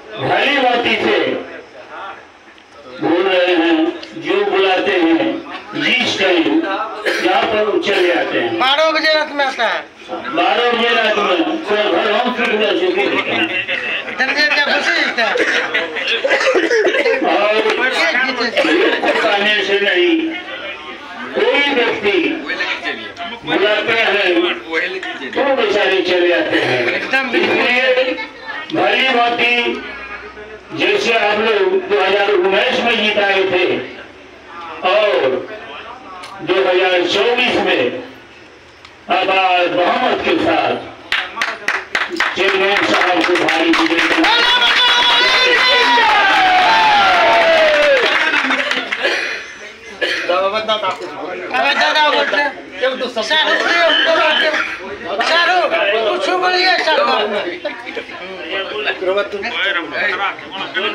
भली बाती से बोल रहे हैं, जो बुलाते हैं जिस टाइम यहाँ पर चले आते हैं। 12 बजे रात में आता है। 12 बजे रात में घर हम कहने से नहीं, कोई व्यक्ति बुलाते हैं तो बेचारे चले आते हैं। इसलिए भली बाती जैसे आप लोग 2019 में जिताए थे और 2024 में आबाद बहुमत के साथ चेयरमैन साहब को भारी कुछ बोलिए।